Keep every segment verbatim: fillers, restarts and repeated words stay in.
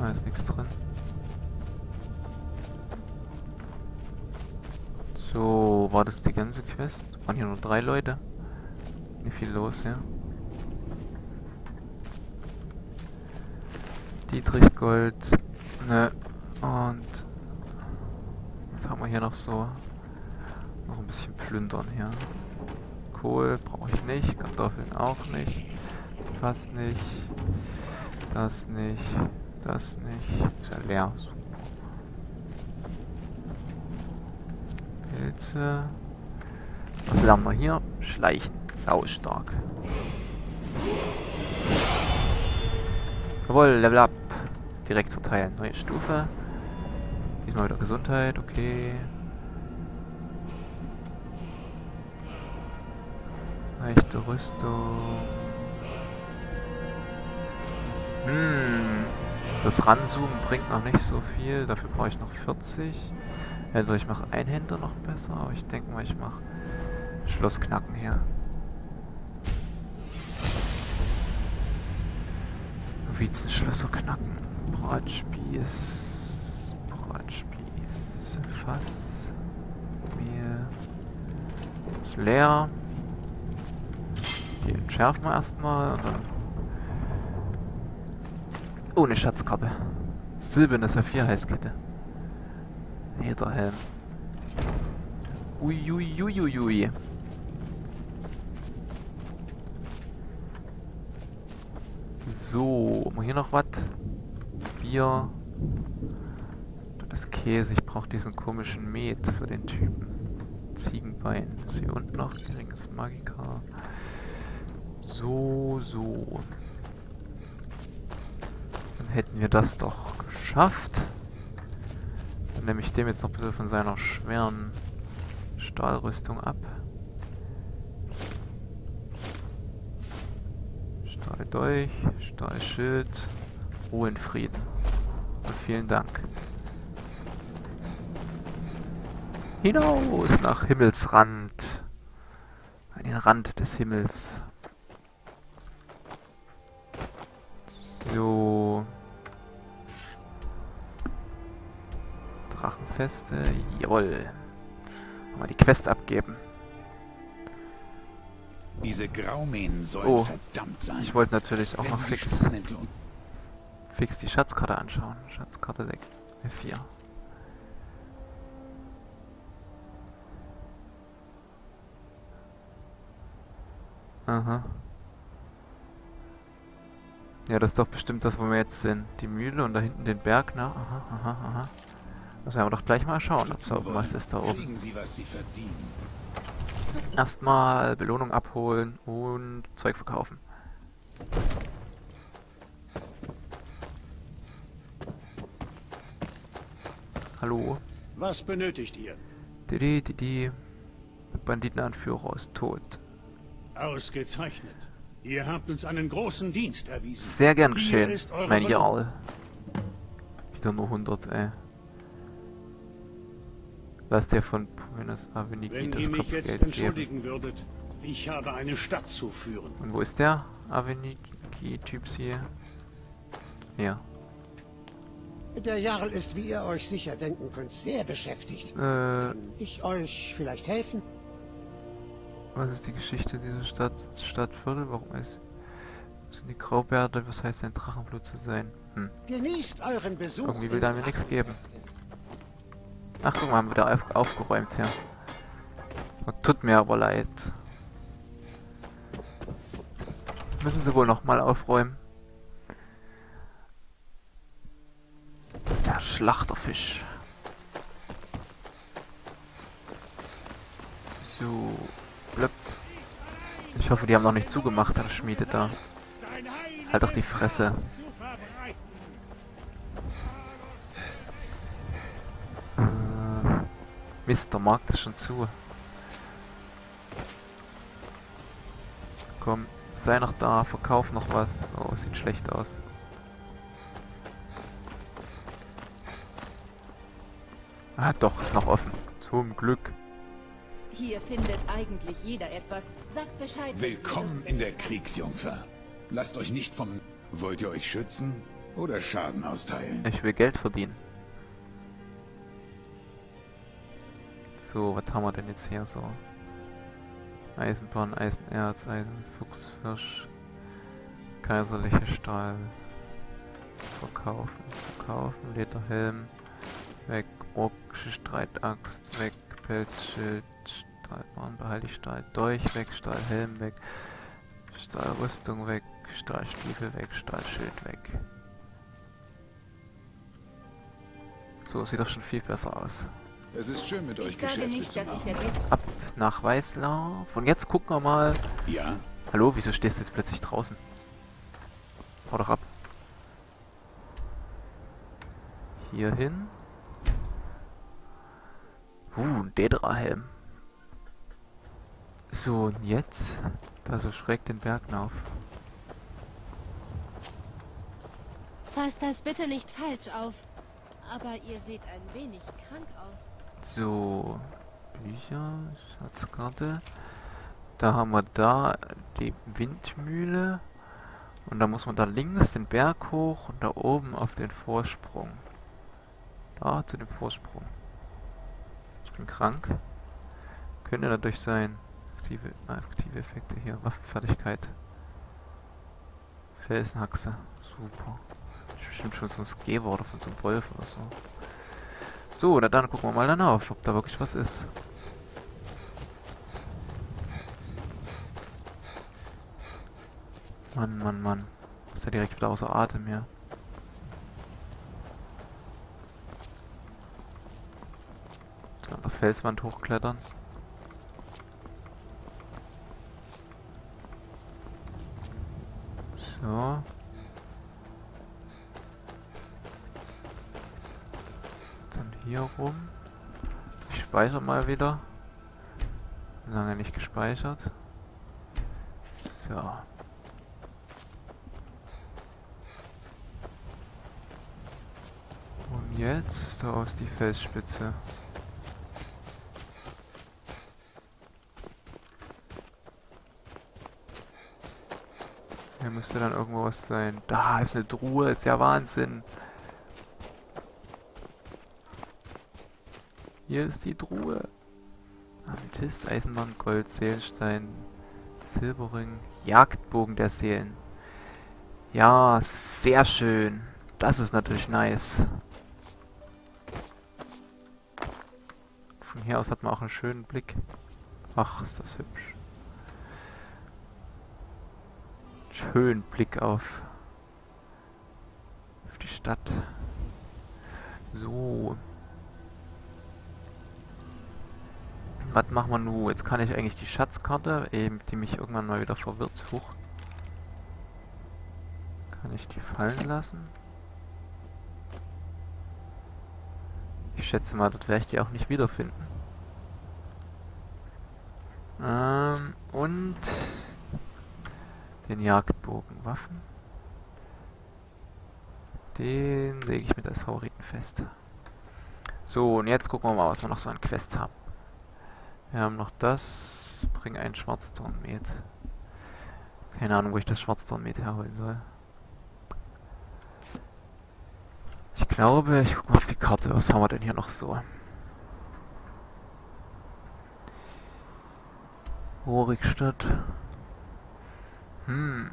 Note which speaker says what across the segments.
Speaker 1: Da ist nichts drin. So, war das die ganze Quest? Waren hier nur drei Leute? Nicht viel los, ja. Dietrich Gold. Ne. Und was haben wir hier noch so? Noch ein bisschen plündern hier. Kohl brauche ich nicht. Kartoffeln auch nicht. Fast nicht. Das nicht. Das nicht. Ist ja leer. Super. Pilze. Was lernen wir hier? Schleichen. Saustark. Jawohl, Level up. Direkt verteilen. Neue Stufe. Diesmal wieder Gesundheit. Okay. Leichte Rüstung. Hm. Das Ranzoomen bringt noch nicht so viel. Dafür brauche ich noch vierzig. Entweder ich mache Einhänder noch besser, aber ich denke mal, ich mache Schlossknacken hier. Novizenschlösser knacken. Bratspieß. Bratspieß. Fass. Mehl. Ist leer. Die entschärfen wir erstmal und dann. Oh, eine Schatzkarte. Silberne Saphir-Heißkette. Lederhelm. Uiuiuiui. So, haben wir hier noch was? Bier. Das Käse. Ich brauche diesen komischen Met für den Typen. Ziegenbein. Das hier unten noch. Geringes Magika. So, so. Dann hätten wir das doch geschafft. Dann nehme ich dem jetzt noch ein bisschen von seiner schweren Stahlrüstung ab. Stahldolch, Stahlschild, Ruhe in Frieden. Und vielen Dank. Hinaus nach Himmelsrand. An den Rand des Himmels. So. Drachenfeste. Jawohl. Mal die Quest abgeben.
Speaker 2: Diese Graumähnen sollen
Speaker 1: oh,
Speaker 2: verdammt sein.
Speaker 1: Ich wollte natürlich auch
Speaker 2: Wenn
Speaker 1: noch
Speaker 2: sie
Speaker 1: fix,
Speaker 2: spannend
Speaker 1: fix die Schatzkarte anschauen. Schatzkarte vier. Aha. Ja, das ist doch bestimmt das, wo wir jetzt sind. Die Mühle und da hinten den Berg, ne? Aha, aha, aha. Das werden wir doch gleich mal schauen, ob da oben was ist da oben.
Speaker 2: kriegen sie, was sie verdienen.
Speaker 1: Erstmal Belohnung abholen und Zeug verkaufen. Hallo?
Speaker 3: Was benötigt ihr?
Speaker 1: Die, die, die, die Banditenanführer ist tot.
Speaker 3: Ausgezeichnet. Ihr habt uns einen großen Dienst erwiesen.
Speaker 1: Sehr gern
Speaker 3: Hier
Speaker 1: geschehen,
Speaker 3: ist eure
Speaker 1: mein
Speaker 3: Belohnung.
Speaker 1: Jarl. Wieder nur hundert, ey. Lass dir von Buenos Avenigi
Speaker 3: Wenn
Speaker 1: das
Speaker 3: ihr mich jetzt
Speaker 1: Kopfgeld
Speaker 3: entschuldigen
Speaker 1: geben.
Speaker 3: würdet, ich habe eine Stadt zu führen.
Speaker 1: Und wo ist der Avenigi-Typs hier? Ja.
Speaker 4: Der Jarl ist, wie ihr euch sicher denken könnt, sehr beschäftigt.
Speaker 1: Äh,
Speaker 4: Kann ich euch vielleicht helfen?
Speaker 1: was ist die Geschichte dieser Stadt, Stadtviertel? Warum ist... sind die Graubärte? Was heißt denn Drachenblut zu sein? Hm.
Speaker 4: Genießt euren Besuch.
Speaker 1: Irgendwie will
Speaker 4: im
Speaker 1: da mir nichts geben.
Speaker 4: Drachenfeste.
Speaker 1: Ach, guck mal, haben wir wieder auf, aufgeräumt hier. Tut mir aber leid. Müssen sie wohl nochmal aufräumen. Der Schlachterfisch. So. Blöpp. Ich hoffe, die haben noch nicht zugemacht, das Schmiede da. Halt doch die Fresse. Mist, der Markt ist schon zu. Komm, sei noch da, verkauf noch was. Oh, sieht schlecht aus. Ah, doch, ist noch offen. Zum Glück.
Speaker 5: Hier findet eigentlich jeder etwas. Sagt Bescheid.
Speaker 2: Willkommen in der Kriegsjungfer. Lasst euch nicht vom... Wollt ihr euch schützen? Oder Schaden austeilen.
Speaker 1: Ich will Geld verdienen. So, was haben wir denn jetzt hier so? Eisenbahn, Eisenerz, Eisenfuchsfisch, kaiserliche Stahl. Verkaufen, verkaufen, Lederhelm, weg, orkische Streitaxt, weg, Pelzschild, Stahlbahn, behalte ich Stahl durch, weg, Stahlhelm, weg, Stahlrüstung, weg, Stahlstiefel, weg, Stahlschild, weg. So, sieht doch schon viel besser aus.
Speaker 2: Es ist schön mit euch
Speaker 5: Ich sage
Speaker 2: Geschäfte
Speaker 5: nicht,
Speaker 2: zu
Speaker 5: dass ich
Speaker 2: machen.
Speaker 5: der Beste...
Speaker 1: Ab nach Weißlauf. Und jetzt gucken wir mal.
Speaker 2: Ja?
Speaker 1: Hallo, wieso stehst du jetzt plötzlich draußen? Hau doch ab. Hier hin. Uh, ein Dedra-Helm. So, und jetzt? Da so schräg den Berg hinauf.
Speaker 6: Fasst das bitte nicht falsch auf. Aber ihr seht ein wenig krank aus.
Speaker 1: So, Bücher, Schatzkarte. Da haben wir da die Windmühle. Und da muss man da links den Berg hoch und da oben auf den Vorsprung. Da zu dem Vorsprung. Ich bin krank. Könnte dadurch sein. Aktive, aktive Effekte hier. Waffenfertigkeit. Felsenhaxe. Super. Das ist bestimmt schon so ein Skewer oder von so einem Wolf oder so. So, na dann gucken wir mal dann auf, ob da wirklich was ist. Mann, Mann, Mann. Ist ja direkt wieder außer Atem hier. So, an der Felswand hochklettern. So. Dann hier rum. Ich speichere mal wieder. Lange nicht gespeichert. So. Und jetzt da aus die Felsspitze. Hier müsste dann irgendwo was sein. Da ist eine Truhe, ist ja Wahnsinn. Hier ist die Truhe. Amethyst, Eisenbahn, Gold, Seelenstein, Silberring, Jagdbogen der Seelen. Ja, sehr schön. Das ist natürlich nice. Von hier aus hat man auch einen schönen Blick. Ach, ist das hübsch. Schönen Blick auf, auf die Stadt. So. Was machen wir nun? Jetzt kann ich eigentlich die Schatzkarte, eben, die mich irgendwann mal wieder verwirrt. Huch. Kann ich die fallen lassen? Ich schätze mal, dort werde ich die auch nicht wiederfinden. Ähm, und den Jagdbogen, Waffen. Den lege ich mit als Favoriten fest. So, und jetzt gucken wir mal, was wir noch so an Quests haben. Wir haben noch das. Bring ein Schwarzdornmet. Keine Ahnung, wo ich das Schwarzdornmet herholen soll. Ich glaube, ich gucke mal auf die Karte. Was haben wir denn hier noch so? Horigstadt. Hm.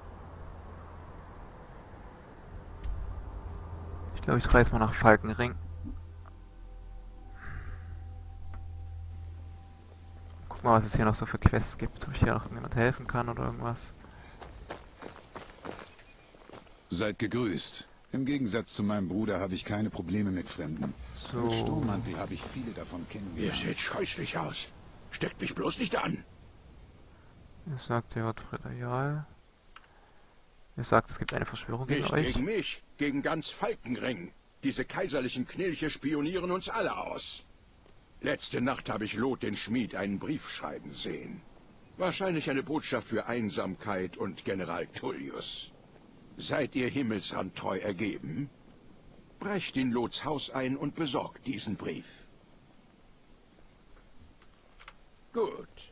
Speaker 1: Ich glaube, ich reise mal nach Falkenring. Guck mal, was es hier noch so für Quests gibt. Ob ich hier noch irgendjemand helfen kann oder irgendwas.
Speaker 2: Seid gegrüßt. Im Gegensatz zu meinem Bruder habe ich keine Probleme mit Fremden.
Speaker 1: So.
Speaker 2: Mit Sturmmantel habe ich viele davon
Speaker 3: Ihr
Speaker 2: kennengelernt.
Speaker 3: seht scheußlich aus. Steckt mich bloß nicht an.
Speaker 1: Ihr sagt, ihr wird Frederial. Ihr sagt, es gibt eine Verschwörung gegen
Speaker 7: Nicht
Speaker 1: euch.
Speaker 7: gegen mich, gegen ganz Falkenring. Diese kaiserlichen Knilche spionieren uns alle aus. Letzte Nacht habe ich Lot den Schmied einen Brief schreiben sehen. Wahrscheinlich eine Botschaft für Einsamkeit und General Tullius. Seid ihr Himmelsrand treu ergeben? Brecht in Lots Haus ein und besorgt diesen Brief. Gut.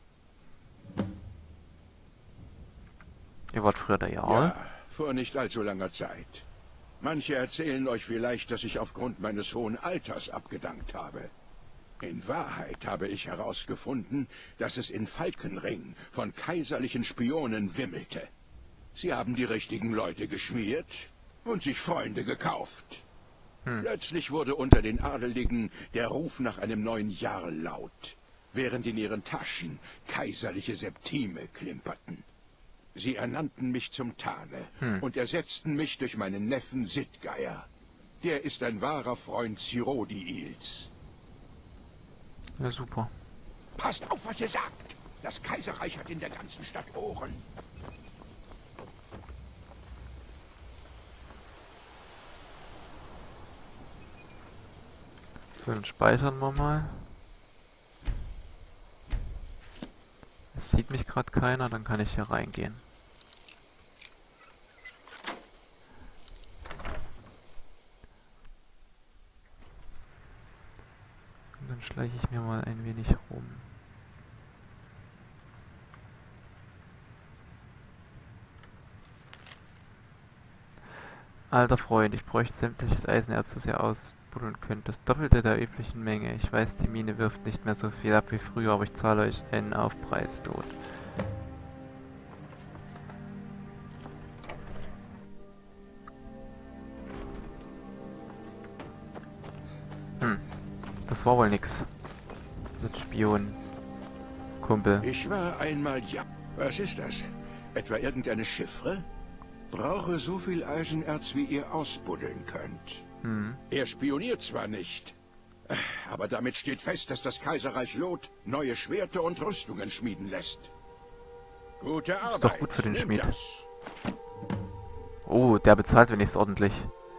Speaker 1: Ihr wart Frederial.
Speaker 7: Ja, vor nicht allzu langer Zeit. Manche erzählen euch vielleicht, dass ich aufgrund meines hohen Alters abgedankt habe. In Wahrheit habe ich herausgefunden, dass es in Falkenring von kaiserlichen Spionen wimmelte. Sie haben die richtigen Leute geschmiert und sich Freunde gekauft. Hm. Plötzlich wurde unter den Adeligen der Ruf nach einem neuen Jarl laut, während in ihren Taschen kaiserliche Septime klimperten. Sie ernannten mich zum Tane hm. und ersetzten mich durch meinen Neffen Sitgeir. Der ist ein wahrer Freund Cyrodiils.
Speaker 1: Ja, super.
Speaker 7: Passt auf, was ihr sagt. Das Kaiserreich hat in der ganzen Stadt Ohren.
Speaker 1: So, dann speichern wir mal. Es sieht mich gerade keiner, dann kann ich hier reingehen. Und dann schleiche ich mir mal ein wenig rum. Alter Freund, ich bräuchte sämtliches Eisenerz, das ihr ausbuddeln könnt. Das Doppelte der üblichen Menge. Ich weiß, die Mine wirft nicht mehr so viel ab wie früher, aber ich zahle euch einen Aufpreis, tot. Hm, das war wohl nix. Mit Spion. Kumpel.
Speaker 7: Ich war einmal ja. Was ist das? Etwa irgendeine Chiffre? Brauche so viel Eisenerz, wie ihr ausbuddeln könnt. Hm. Er spioniert zwar nicht, aber damit steht fest, dass das Kaiserreich Lot neue Schwerter und Rüstungen schmieden lässt. Gute Arbeit.
Speaker 1: Ist doch gut für den
Speaker 7: Nimm
Speaker 1: Schmied.
Speaker 7: das.
Speaker 1: Oh, der bezahlt wenigstens ordentlich.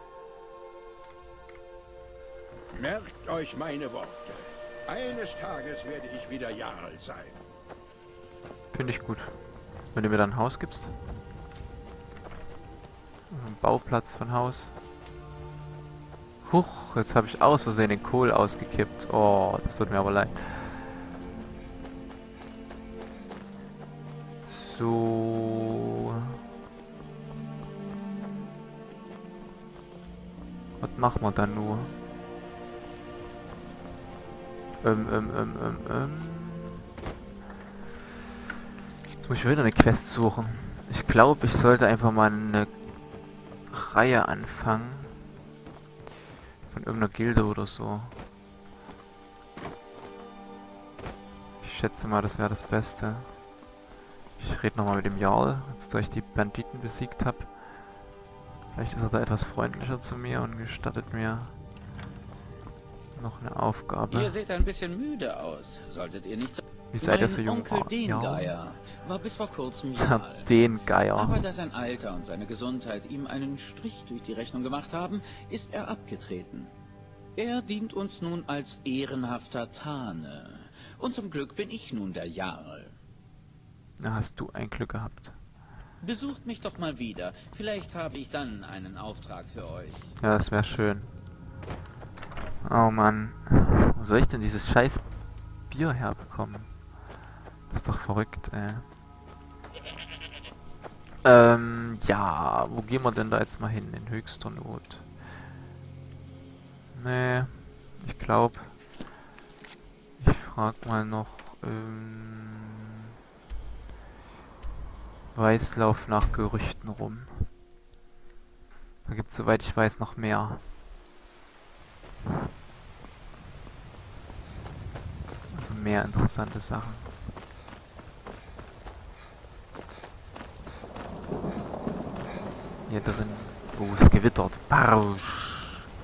Speaker 7: Merkt euch meine Worte. Eines Tages werde ich wieder Jarl sein.
Speaker 1: Finde ich gut. Wenn du mir dann ein Haus gibst. Ein Bauplatz von Haus. Huch, jetzt habe ich aus Versehen den Kohl ausgekippt. Oh, das tut mir aber leid. So. Was machen wir dann nur? Ähm, ähm, ähm, ähm, ähm. Jetzt muss ich wieder eine Quest suchen. Ich glaube, ich sollte einfach mal eine Reihe anfangen. Von irgendeiner Gilde oder so. Ich schätze mal, das wäre das Beste. Ich rede nochmal mit dem Jarl, als ich die Banditen besiegt habe. Vielleicht ist er da etwas freundlicher zu mir und gestattet mir noch eine Aufgabe.
Speaker 8: Ihr seht ein bisschen müde aus. Solltet ihr nicht so...
Speaker 1: Wie seid ihr so
Speaker 8: Mein
Speaker 1: jung?
Speaker 8: Onkel
Speaker 1: Oh,
Speaker 8: Dengeier
Speaker 1: ja.
Speaker 8: war bis vor kurzem
Speaker 1: Der
Speaker 8: Jarl.
Speaker 1: Dengeier.
Speaker 8: Aber da sein Alter und seine Gesundheit ihm einen Strich durch die Rechnung gemacht haben, ist er abgetreten. Er dient uns nun als ehrenhafter Tane. Und zum Glück bin ich nun der Jarl.
Speaker 1: Da hast du ein Glück gehabt.
Speaker 8: Besucht mich doch mal wieder. Vielleicht habe ich dann einen Auftrag für euch.
Speaker 1: Ja, das wäre schön. Oh Mann. Wo soll ich denn dieses scheiß Bier herbekommen? Das ist doch verrückt, ey. Ähm, ja, wo gehen wir denn da jetzt mal hin? In höchster Not. Nee, ich glaube, ich frag mal noch, ähm, Weißlauf nach Gerüchten rum. Da gibt es, soweit ich weiß, noch mehr. Also mehr interessante Sachen. Hier drin. Oh, es gewittert. Barsch.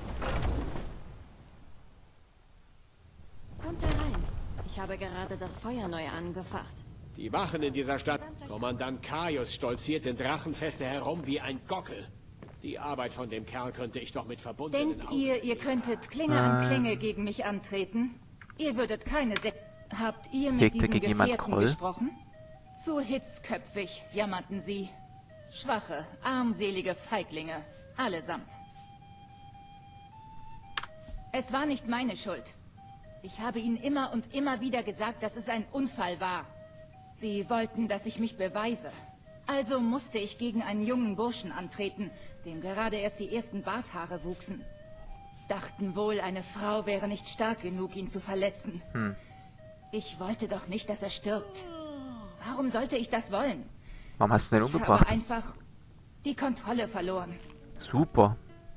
Speaker 6: Kommt herein. Ich habe gerade das Feuer neu angefacht.
Speaker 9: Die Wachen in dieser Stadt. Kommandant Kaius stolziert in Drachenfeste herum wie ein Gockel. Die Arbeit von dem Kerl könnte ich doch mit verbundenen
Speaker 5: Denkt
Speaker 9: Augen...
Speaker 5: ihr, ihr könntet Klinge an Klinge gegen mich antreten? Ihr würdet keine Se... Habt ihr mit
Speaker 1: Hegte
Speaker 5: diesen
Speaker 1: gegen jemand
Speaker 5: Gefährten
Speaker 1: Groll?
Speaker 5: gesprochen? Zu hitzköpfig, jammerten sie. Schwache, armselige Feiglinge. Allesamt. Es war nicht meine Schuld. Ich habe ihnen immer und immer wieder gesagt, dass es ein Unfall war. Sie wollten, dass ich mich beweise. Also musste ich gegen einen jungen Burschen antreten, dem gerade erst die ersten Barthaare wuchsen. Dachten wohl, eine Frau wäre nicht stark genug, ihn zu verletzen.
Speaker 1: Hm.
Speaker 5: Ich wollte doch nicht, dass er stirbt. Warum sollte ich das wollen?
Speaker 1: Warum hast du den
Speaker 5: Ich
Speaker 1: umgebracht?
Speaker 5: habe einfach die Kontrolle verloren.
Speaker 1: Super.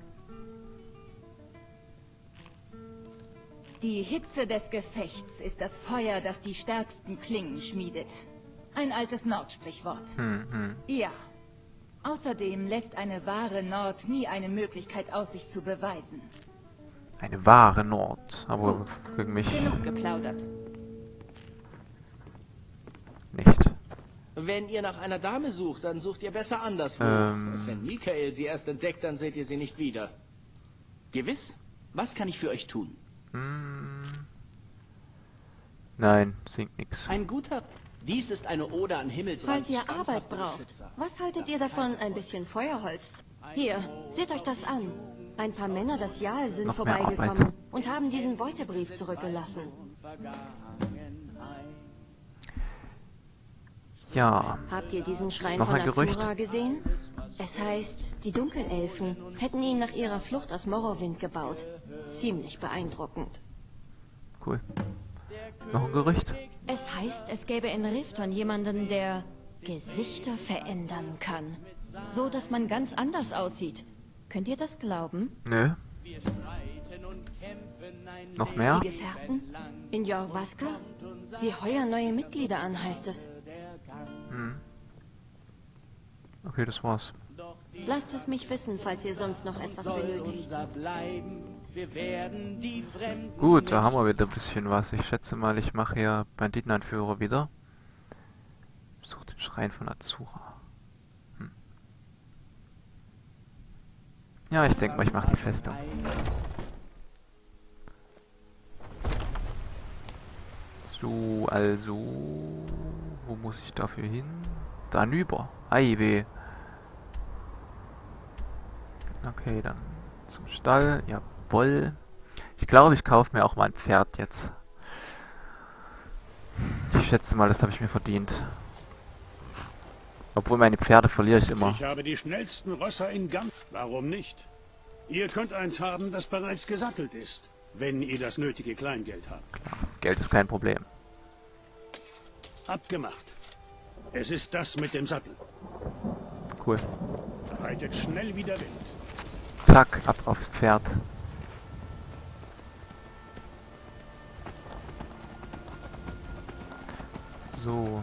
Speaker 5: Die Hitze des Gefechts ist das Feuer, das die stärksten Klingen schmiedet. Ein altes Nordsprichwort.
Speaker 1: Hm, hm.
Speaker 5: Ja. Außerdem lässt eine wahre Nord nie eine Möglichkeit aus, sich zu beweisen.
Speaker 1: Eine wahre Nord. Aber
Speaker 5: Gut.
Speaker 1: gegen mich
Speaker 5: Genug geplaudert.
Speaker 1: nicht.
Speaker 10: Wenn ihr nach einer Dame sucht, dann sucht ihr besser anderswo.
Speaker 1: Ähm.
Speaker 10: Wenn Michael sie erst entdeckt, dann seht ihr sie nicht wieder.
Speaker 11: Gewiss? Was kann ich für euch tun?
Speaker 1: Hm. Nein, singt nix.
Speaker 11: Ein guter... Dies ist eine Ode an Himmelsreich.
Speaker 12: Falls ihr Arbeit braucht, was haltet ihr davon, ein bisschen Feuerholz? Hier, seht euch das an. Ein paar Männer des Jahl sind
Speaker 1: Noch mehr
Speaker 12: vorbeigekommen
Speaker 1: Arbeit.
Speaker 12: und haben diesen Beutebrief zurückgelassen.
Speaker 1: Ja.
Speaker 12: Habt ihr diesen Schrein
Speaker 1: Noch
Speaker 12: von
Speaker 1: ein Gerücht?
Speaker 12: Azura gesehen? Es heißt, die Dunkelelfen hätten ihn nach ihrer Flucht aus Morrowind gebaut. Ziemlich beeindruckend.
Speaker 1: Cool. Noch ein Gerücht?
Speaker 12: Es heißt, es gäbe in Rifton jemanden, der Gesichter verändern kann. So, dass man ganz anders aussieht. Könnt ihr das glauben?
Speaker 1: Nö. Noch mehr?
Speaker 12: Die Gefährten? In Jorvaska? Sie heuern neue Mitglieder an, heißt es.
Speaker 1: Hm. Okay, das war's.
Speaker 12: Lasst es mich wissen, falls ihr sonst noch etwas benötigt.
Speaker 1: Gut, da haben wir wieder ein bisschen was. Ich schätze mal, ich mache hier Banditenanführer wieder. Such den Schrein von Azura. Hm. Ja, ich denke mal, ich mache die Festung. So, also... Wo muss ich dafür hin? Danüber. Ei weh. Okay, dann zum Stall. Jawohl. Ich glaube, ich kaufe mir auch mal ein Pferd jetzt. Ich schätze mal, das habe ich mir verdient. Obwohl meine Pferde verliere ich immer.
Speaker 3: Ich habe die schnellsten Rösser in Gant. Warum nicht? Ihr könnt eins haben, das bereits gesattelt ist, wenn ihr das nötige Kleingeld habt.
Speaker 1: Klar, Geld ist kein Problem.
Speaker 3: Abgemacht. Es ist das mit dem Sattel.
Speaker 1: Cool.
Speaker 3: Reitet schnell wie der Wind.
Speaker 1: Zack, ab aufs Pferd. So.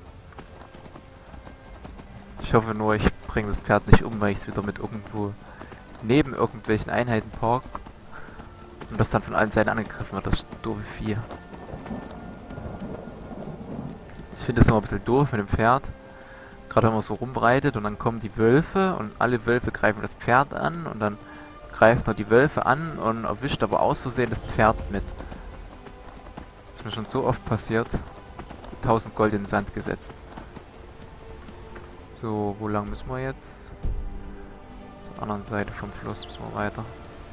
Speaker 1: Ich hoffe nur, ich bringe das Pferd nicht um, weil ich es wieder mit irgendwo neben irgendwelchen Einheiten park und das dann von allen Seiten angegriffen wird, das doofe Vieh. Ich finde es immer ein bisschen doof mit dem Pferd. Gerade wenn man so rumreitet und dann kommen die Wölfe und alle Wölfe greifen das Pferd an und dann greift er die Wölfe an und erwischt aber aus Versehen das Pferd mit. Das ist mir schon so oft passiert. tausend Gold in den Sand gesetzt. So, wo lang müssen wir jetzt? Zur anderen Seite vom Fluss müssen wir weiter.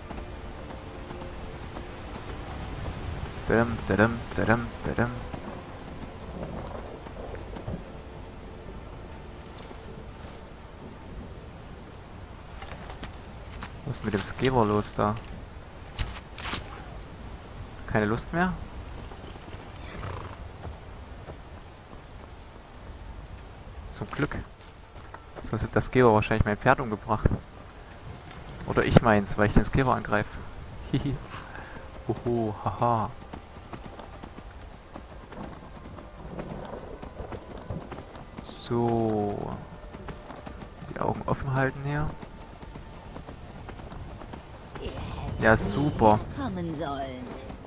Speaker 1: Dadam, dadam, dadam, dadam. Was ist mit dem Skewer los da? Keine Lust mehr? Zum Glück. Sonst hat der Skewer wahrscheinlich mein Pferd umgebracht. Oder ich meins, weil ich den Skewer angreife. Hihi. Oho, haha. So. Die Augen offen halten hier. Ja, super.
Speaker 13: Kommen sollen.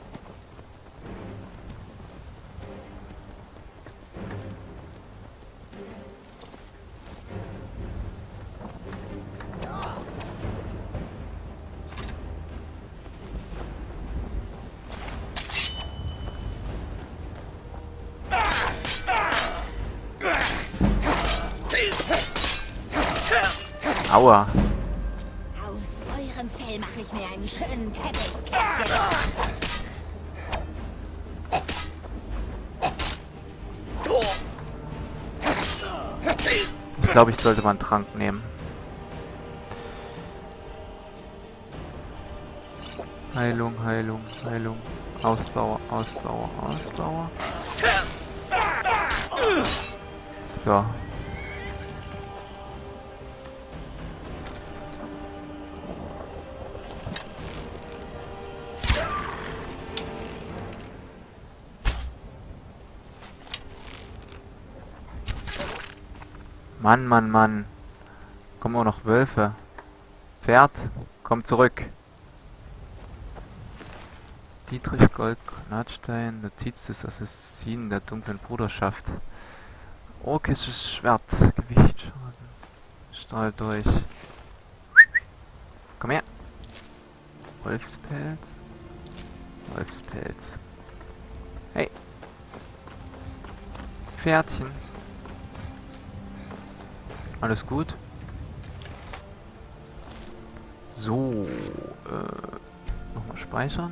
Speaker 1: Aua.
Speaker 13: Aus eurem Fell mache ich mir einen schönen Teppich, Kätzchen.
Speaker 1: Ich glaube, ich sollte mal einen Trank nehmen. Heilung, Heilung, Heilung. Ausdauer, Ausdauer, Ausdauer. So. Mann, Mann, Mann. Kommen auch noch Wölfe. Pferd, komm zurück. Dietrich Gold, Granatstein, Notiz des Assassinen der dunklen Bruderschaft. Orkisches Schwert, Gewicht, Schaden, Stahl durch. Komm her. Wolfspelz. Wolfspelz. Hey. Pferdchen. Alles gut? So. Äh, nochmal speichern.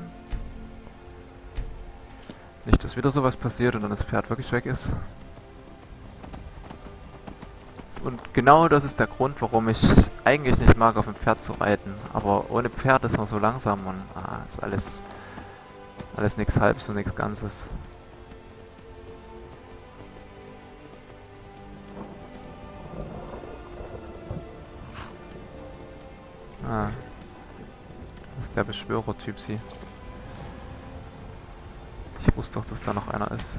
Speaker 1: Nicht, dass wieder sowas passiert und dann das Pferd wirklich weg ist. Und genau das ist der Grund, warum ich eigentlich nicht mag, auf dem Pferd zu reiten. Aber ohne Pferd ist man so langsam und ah, ist alles, alles nichts Halbes und nichts Ganzes. Ah. Das ist der Beschwörer-Typ, sie. Ich wusste doch, dass da noch einer ist.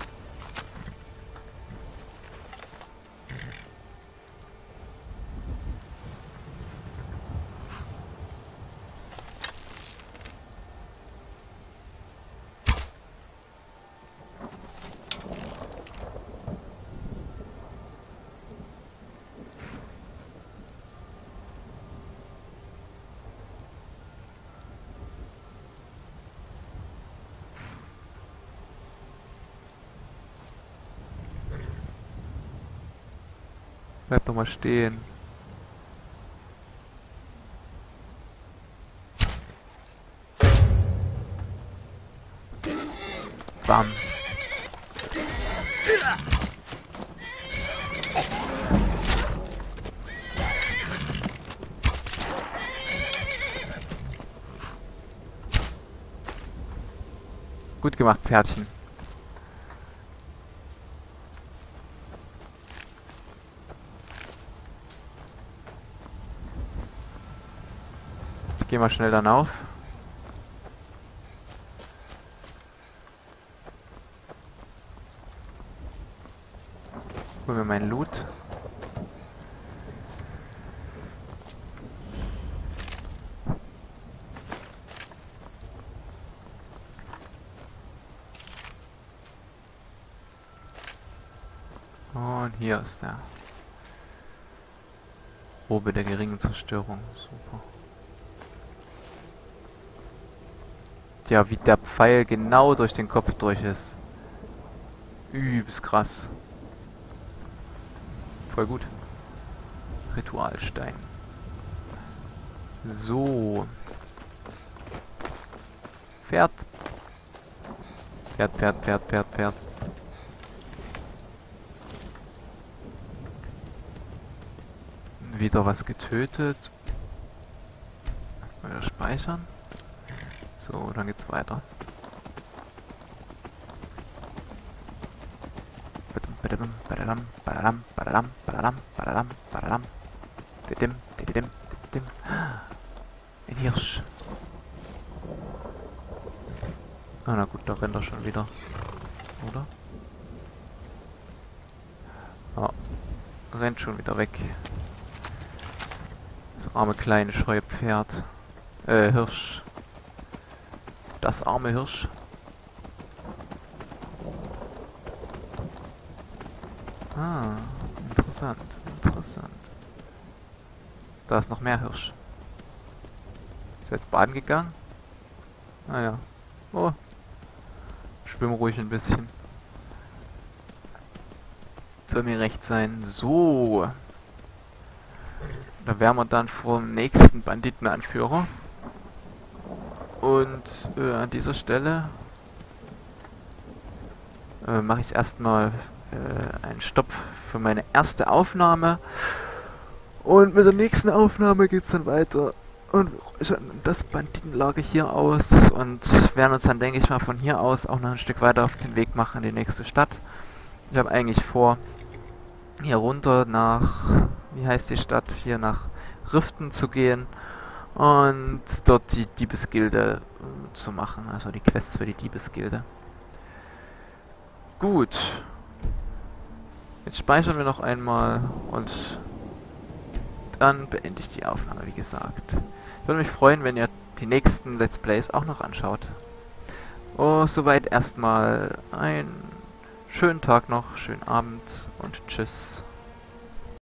Speaker 1: Bleib doch mal stehen. Bam. Gut gemacht, Pferdchen. Ich geh mal schnell dann auf. Hol mir meinen Loot. Und hier ist der Robe der geringen Zerstörung. Super. Tja, wie der Pfeil genau durch den Kopf durch ist. Übelst krass. Voll gut. Ritualstein. So. Pferd. Pferd, Pferd, Pferd, Pferd, Pferd. Wieder was getötet. Erstmal wieder speichern. So, dann geht's weiter. Ein Hirsch. Ah, na gut, da rennt er schon wieder. Oder? Ah, rennt schon wieder weg. Das arme kleine scheue Pferd. Äh, Hirsch. Das arme Hirsch. Ah, interessant, interessant. Da ist noch mehr Hirsch. Ist er jetzt baden gegangen? Ah ja. Oh. Schwimm ruhig ein bisschen. Soll mir recht sein. So. Da wären wir dann vor dem nächsten Banditenanführer. Und äh, an dieser Stelle äh, mache ich erstmal äh, einen Stopp für meine erste Aufnahme. Und mit der nächsten Aufnahme geht es dann weiter. Und das Banditenlager hier aus. Und werden uns dann, denke ich mal, von hier aus auch noch ein Stück weiter auf den Weg machen in die nächste Stadt. Ich habe eigentlich vor, hier runter nach, wie heißt die Stadt, hier nach Riften zu gehen. Und dort die Diebesgilde äh, zu machen. Also die Quests für die Diebesgilde. Gut. Jetzt speichern wir noch einmal und dann beende ich die Aufnahme, wie gesagt. Ich würde mich freuen, wenn ihr die nächsten Let's Plays auch noch anschaut. Oh, soweit erstmal einen schönen Tag noch, schönen Abend und tschüss.